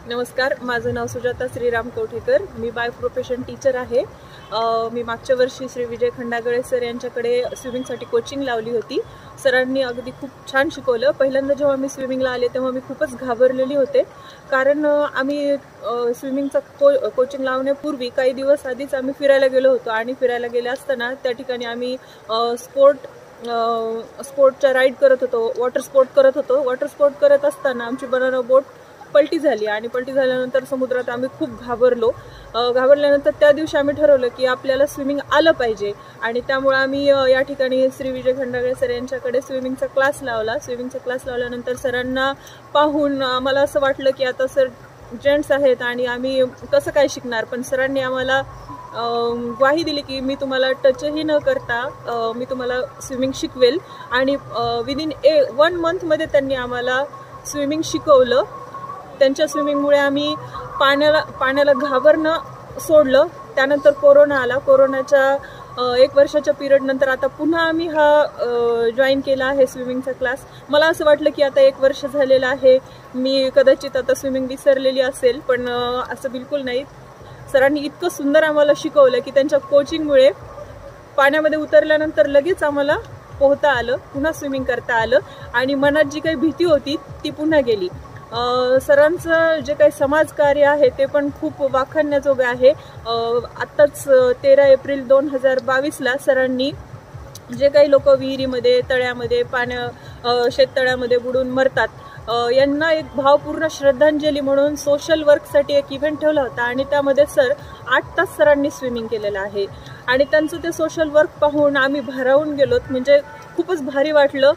नमस्कार, माझं नाव सुजाता श्रीराम कोठेकर. मी बाय प्रोफेशन टीचर आहे. मी मागच्या वर्षी श्री विजय खंडागळे सर यांच्याकडे स्विमिंगसाठी कोचिंग लावली होती. सरांनी अगदी खूप छान शिकवलं. पहिल्यांदा जेव्हा मी स्विमिंगला आले तेव्हा मी खूपच घाबरलेली होते, कारण आम्ही स्विमिंगचा कोचिंग लावण्यापूर्वी काही दिवस आधीच आम्ही फिरायला गेलो होतो आणि फिरायला गेले असताना त्या ठिकाणी आम्ही स्पोर्टच्या राईड करत होतो, वॉटर स्पोर्ट करत असताना आमची बनाना बोट पलटी झाली आणि पलटी झाल्यानंतर समुद्रात आम्ही खूप घाबरल्यानंतर त्या दिवशी आम्ही ठरवलं की आपल्याला स्विमिंग आलं पाहिजे आणि त्यामुळे आम्ही या ठिकाणी श्री विजय खंडागळे सर यांच्याकडे स्विमिंगचा क्लास लावल्यानंतर सरांना पाहून आम्हाला असं वाटलं की आता सर जेंट्स आहेत आणि आम्ही कसं काय शिकणार. पण सरांनी आम्हाला ग्वाही दिली की मी तुम्हाला टचही न करता मी तुम्हाला स्विमिंग शिकवेल आणि विदिन 1 मंथमध्ये त्यांनी आम्हाला स्विमिंग शिकवलं. त्यांच्या स्विमिंगमुळे आम्ही पाण्याला घाबरणं सोडलं. त्यानंतर कोरोना आला. कोरोनाच्या 1 वर्षाच्या पिरियड नंतर आता पुन्हा आम्ही हा जॉईन केला आहे स्विमिंगचा क्लास. मला असं वाटलं की आता 1 वर्ष झालेलं आहे, मी कदाचित आता स्विमिंग विसरलेली असेल, पण असं बिलकुल नाही. सरांनी इतकं सुंदर आम्हाला शिकवलं की त्यांच्या कोचिंगमुळे पाण्यामध्ये उतरल्यानंतर लगेच आम्हाला पोहता आलं, पुन्हा स्विमिंग करता आलं आणि मनात जी काही भीती होती ती पुन्हा गेली. सरांचं जे काही समाजकार्य आहे ते पण खूप वाखाणण्याजोगं आहे. आत्ताच 13 एप्रिल 2022ला सरांनी जे काही लोक विहिरीमध्ये, तळ्यामध्ये, शेततळ्यामध्ये बुडून मरतात, यांना एक भावपूर्ण श्रद्धांजली म्हणून सोशल वर्कसाठी एक इव्हेंट ठेवला होता आणि त्यामध्ये 8 तास सरांनी स्विमिंग केलेलं आहे आणि त्यांचं ते सोशल वर्क पाहून आम्ही भारावून गेलोत. म्हणजे खूपच भारी वाटलं.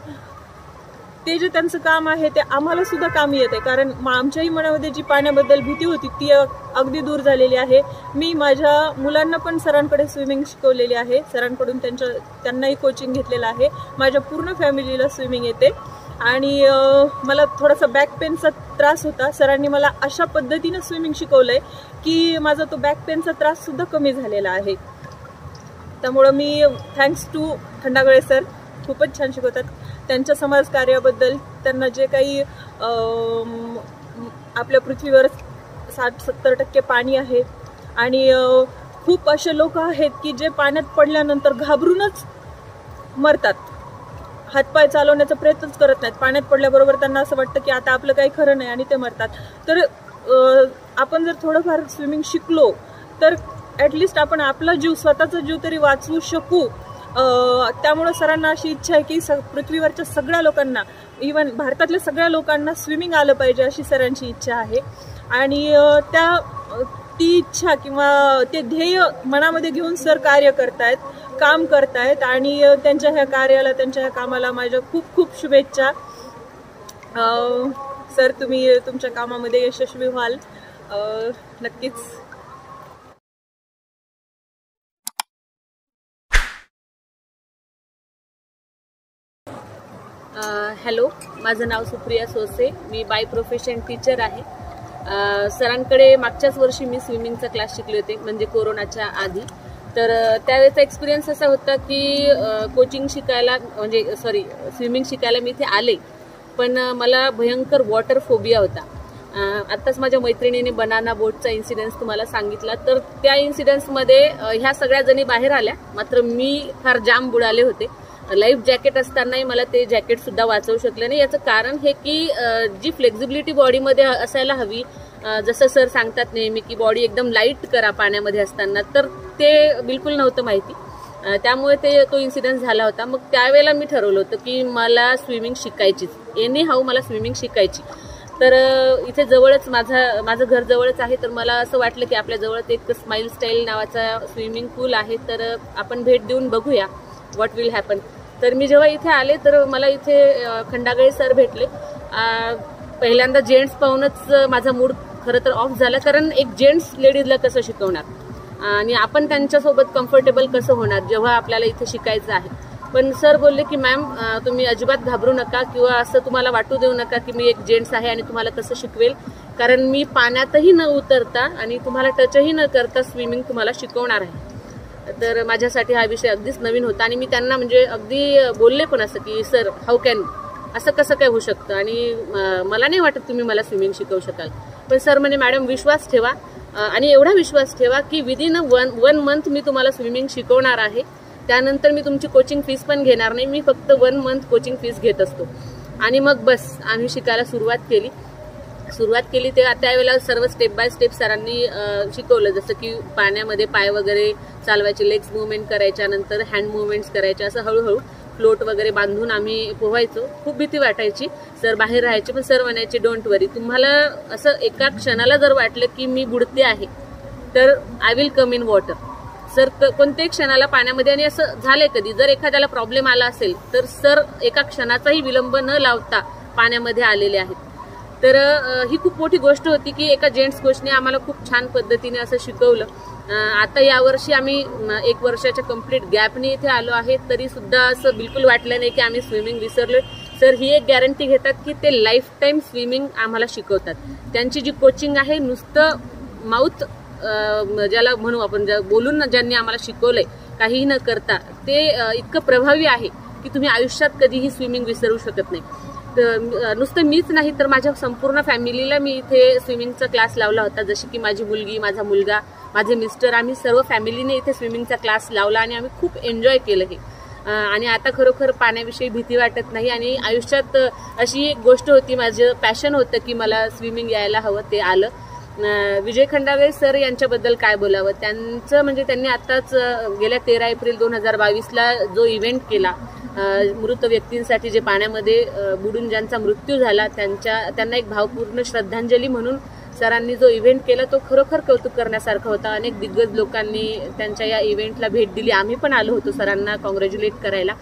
ते जे त्यांचं काम आहे ते आम्हाला सुद्धा कामी येते, कारण आमच्याही मनामध्ये जी पाण्याबद्दल भीती होती ती अगदी दूर झालेली आहे. मी माझ्या मुलांना पण सरांकडे स्विमिंग शिकवलेली आहे. सरांकडून त्यांनाही कोचिंग घेतलेलं आहे. माझ्या पूर्ण फॅमिलीला स्विमिंग येते आणि मला थोडासा बॅक पेनचा त्रास होता. सरांनी मला अशा पद्धतीनं स्विमिंग शिकवलंय की माझा तो बॅक पेनचा त्रास सुद्धा कमी झालेला आहे. त्यामुळं मी थँक्स टू खंडागळे सर, खूपच छान शिकवतात. त्यांच्या समाजकार्याबद्दल, त्यांना जे काही आपल्या पृथ्वीवर 60-70% पाणी आहे आणि खूप असे लोक आहेत की जे पाण्यात पडल्यानंतर घाबरूनच मरतात, हातपाय चालवण्याचा प्रयत्नच करत नाहीत. पाण्यात पडल्याबरोबर त्यांना असं वाटतं की आता आपलं काही खरं नाही आणि ते मरतात. तर आपण जर थोडंफार स्विमिंग शिकलो तर ॲटलिस्ट आपण आपला जीव, स्वतःचा जीव तरी वाचवू शकू. त्यामुळे सरांना अशी इच्छा आहे की पृथ्वीवरच्या सगळ्या लोकांना, इवन भारतातल्या सगळ्या लोकांना स्विमिंग आलं पाहिजे अशी सरांची इच्छा आहे आणि ती इच्छा किंवा ते ध्येय मनामध्ये घेऊन सर काम करतायत आणि त्यांच्या ह्या कार्याला, त्यांच्या ह्या कामाला माझ्या खूप खूप शुभेच्छा. सर, तुम्ही तुमच्या कामामध्ये यशस्वी व्हाल नक्कीच. हॅलो, माझं नाव सुप्रिया सोसे. मी बाय प्रोफेशन टीचर आहे. सरांकडे मागच्याच वर्षी मी स्विमिंगचा क्लास शिकले होते, म्हणजे कोरोनाच्या आधी. तर त्यावेळेचा एक्सपिरियन्स असा होता की स्विमिंग शिकायला मी इथे आले, पण मला भयंकर वॉटर फोबिया होता. आत्ताच माझ्या मैत्रिणीने बनाना बोटचा इन्सिडेन्स तुम्हाला सांगितला. तर त्या इन्सिडेन्समध्ये ह्या सगळ्या जणी बाहेर आल्या, मात्र मी फार जाम बुडाले होते. लाईफ जॅकेट असतानाही मला ते जॅकेट सुद्धा वाचवू शकले नाही. याचं कारण हे की जी फ्लेक्झिबिलिटी बॉडीमध्ये असायला हवी, जसं सर सांगतात नेहमी की बॉडी एकदम लाईट करा पाण्यामध्ये असताना, तर ते बिलकुल नव्हतं माहिती. त्यामुळे तो इन्सिडेंट झाला होता. मग त्यावेळेला मी ठरवलं होतं की मला स्विमिंग शिकायचीच, एनी हाऊ मला स्विमिंग शिकायची. तर इथे जवळच माझं घर जवळच आहे, तर मला असं वाटलं की आपल्या जवळच एक स्माइल स्टाईल नावाचा स्विमिंग पूल आहे, तर आपण भेट देऊन बघूया व्हॉट विल हॅपन. तर मी जेव्हा इथे आले तर मला इथे खंडागळे सर भेटले. पहिल्यांदा जेंट्स पाहूनच माझा मूड खरं तर ऑफ झाला, कारण एक जेंट्स लेडीजला कसं शिकवणार आणि आपण त्यांच्यासोबत कम्फर्टेबल कसं होणार जेव्हा आपल्याला इथे शिकायचं आहे. पण सर बोलले की मॅम, तुम्ही अजिबात घाबरू नका किंवा असं तुम्हाला वाटू देऊ नका की मी एक जेंट्स आहे आणि तुम्हाला कसं शिकवेल, कारण मी पाण्यातही न उतरता आणि तुम्हाला टचही न करता स्विमिंग तुम्हाला शिकवणार आहे. तर माझ्यासाठी हा विषय अगदीच नवीन होता आणि मी त्यांना म्हणजे अगदी बोलले पण असं की सर, हाऊ कॅन, असं कसं काय होऊ शकतं आणि मला नाही वाटत तुम्ही मला स्विमिंग शिकवू शकाल. पण सर म्हणे मॅडम विश्वास ठेवा आणि एवढा विश्वास ठेवा की विदिन वन मंथ मी तुम्हाला स्विमिंग शिकवणार आहे, त्यानंतर मी तुमची कोचिंग फीस पण घेणार नाही, मी फक्त 1 मंथ कोचिंग फीस घेत असतो. आणि मग बस आम्ही शिकायला सुरुवात केली ते त्यावेळेला सर्व स्टेप बाय स्टेप सरांनी शिकवलं, जसं की पाण्यामध्ये पाय वगैरे चालवायचे, लेग्स मुवमेंट करायच्या, नंतर हँड मुवमेंट्स करायच्या, असं हळूहळू फ्लोट वगैरे बांधून आम्ही पोहायचो. खूप भीती वाटायची, सर बाहेर राहायचे, पण सर म्हणायचे डोंट वरी, तुम्हाला असं एका क्षणाला जर वाटलं की मी बुडते आहे तर I will come in water. Sir कोणत्याही क्षणाला पाण्यामध्ये, आणि असं झालंय कधी जर एखाद्याला प्रॉब्लेम आला असेल तर सर एका क्षणाचाही विलंब न लावता पाण्यामध्ये आलेले आहेत. तर ही खूप मोठी गोष्ट होती की एका जेंट्स कोचने आम्हाला खूप छान पद्धतीने असं शिकवलं. आता यावर्षी आम्ही 1 वर्षाच्या कंप्लीट गॅपने इथे आलो आहे, तरी सुद्धा असं बिलकुल वाटलं नाही की आम्ही स्विमिंग विसरलोय. सर ही एक गॅरंटी घेतात की ते लाईफ टाईम स्विमिंग आम्हाला शिकवतात. त्यांची जी कोचिंग आहे नुसतं माउथ ज्याला म्हणू आपण, बोलून ज्यांनी आम्हाला शिकवलंय काही न करता, ते इतकं प्रभावी आहे की तुम्ही आयुष्यात कधीही स्विमिंग विसरू शकत नाही. नुसतं मीच नाही तर माझ्या संपूर्ण फॅमिलीला मी इथे स्विमिंगचा क्लास लावला होता, जशी की माझी मुलगी, माझा मुलगा, माझे मिस्टर, आम्ही सर्व फॅमिलीने इथे स्विमिंगचा क्लास लावला आणि आम्ही खूप एन्जॉय केलं हे. आणि आता खरोखर पाण्याविषयी भीती वाटत नाही. आणि आयुष्यात अशी एक गोष्ट होती, माझं पॅशन होतं की मला स्विमिंग यायला हवं, ते आलं. विजय खंडागळे सर यांच्याबद्दल काय बोलावं, त्यांचं म्हणजे त्यांनी आताच गेल्या 13 एप्रिल 2022ला जो इव्हेंट केला मृत व्यक्तींसाठी, जे पाण्यामध्ये बुडून ज्यांचा मृत्यू झाला, त्यांना एक भावपूर्ण श्रद्धांजली म्हणून सरांनी जो इव्हेंट केला तो खरोखर कौतुक करण्यासारखा होता. अनेक दिग्गज लोकांनी त्यांच्या या इव्हेंटला भेट दिली, आम्ही पण आलो होतो सरांना कॉंग्रॅच्युलेट करायला.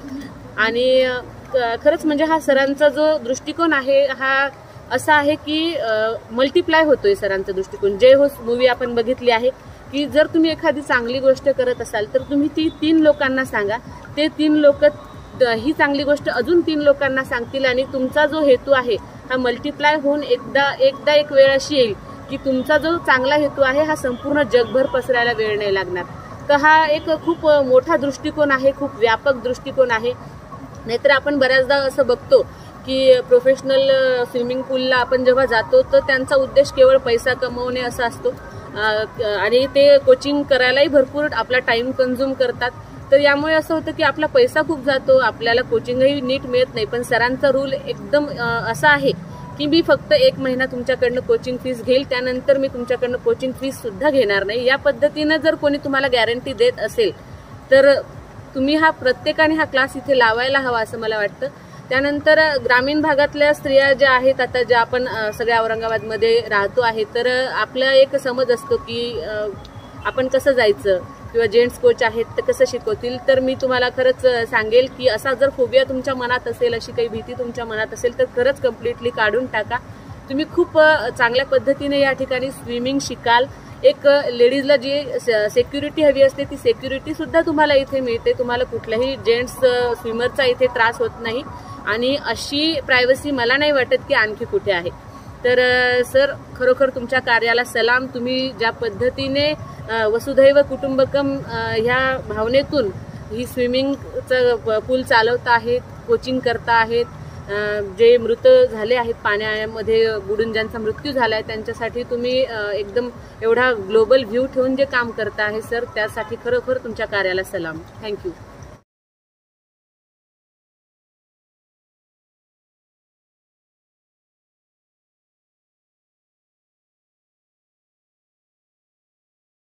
आणि खरंच म्हणजे हा सरांचा जो दृष्टिकोन आहे हा असा आहे की मल्टिप्लाय होतोय सरांचा दृष्टिकोन. जय हो मूवी आपण बघितली आहे की जर तुम्ही एखादी चांगली गोष्ट करत असाल तर तुम्ही ती 3 लोकांना सांगा, ते 3 लोक ही चांगली गोष्ट अजून 3 लोकांना सांगतील आणि तुमचा जो हेतू आहे हा मल्टिप्लाय होऊन एकदा एक वेळ अशी येईल की तुमचा जो चांगला हेतू आहे हा संपूर्ण जगभर पसरायला वेळ नाही लागणार. तर हा एक खूप मोठा दृष्टिकोन आहे, खूप व्यापक दृष्टिकोन आहे. नाहीतर आपण बऱ्याचदा असं बघतो की प्रोफेशनल स्विमिंग पूलला आपण जेव्हा जातो तर त्यांचा उद्देश केवळ पैसा कमवणे असा असतो आणि ते कोचिंग करायलाही भरपूर आपला टाइम कंझ्युम करतात. तर यामुळे असं होतं की आपला पैसा खूप जातो, आपल्याला कोचिंगही नीट मिळत नाही. पण सरांचा रूल एकदम असा आहे की मी फक्त 1 महिना तुमच्याकडनं कोचिंग फीस घेईल, त्यानंतर मी तुमच्याकडनं कोचिंग फीस सुद्धा घेणार नाही. या पद्धतीनं जर कोणी तुम्हाला गॅरंटी देत असेल तर तुम्ही प्रत्येकाने हा क्लास इथे लावायला हवा असं मला वाटतं. त्यानंतर ग्रामीण भागातल्या स्त्रिया ज्या आहेत, आता ज्या आपण सगळ्या औरंगाबादमध्ये राहतो आहे, तर आपला एक समज असतो की आपण कसं जायचं किंवा जेंट्स कोच आहेत तर कसं शिकवतील. तर मी तुम्हाला खरंच सांगेल की असा जर फोबिया तुमच्या मनात असेल, अशी काही भीती तुमच्या मनात असेल तर खरंच कम्प्लिटली काढून टाका. तुम्ही खूप चांगल्या पद्धतीने या ठिकाणी स्विमिंग शिकाल. एक लेडीजला जी सेक्युरिटी हवी असते ती सेक्युरिटी सुद्धा तुम्हाला इथे मिळते. तुम्हाला कुठल्याही जेंट्स स्विमरचा इथे त्रास होत नाही आणि अशी प्रायव्हसी मला नाही वाटत की आणखी कुठे आहे. तर सर खरोखर तुमच्या कार्याला सलाम. तुम्ही ज्या पद्धतीने वसुधैव कुटुंबकम ह्या भावनेतून ही स्विमिंगचं पूल चालवता आहेत, कोचिंग करता आहेत, जे मृत झाले आहेत पाण्यामध्ये बुडून ज्यांचा मृत्यू झाला आहे त्यांच्यासाठी तुम्ही एकदम एवढा ग्लोबल व्ह्यू ठेवून जे काम करता आहे सर, त्यासाठी खरोखर तुमच्या कार्याला सलाम. थँक्यू.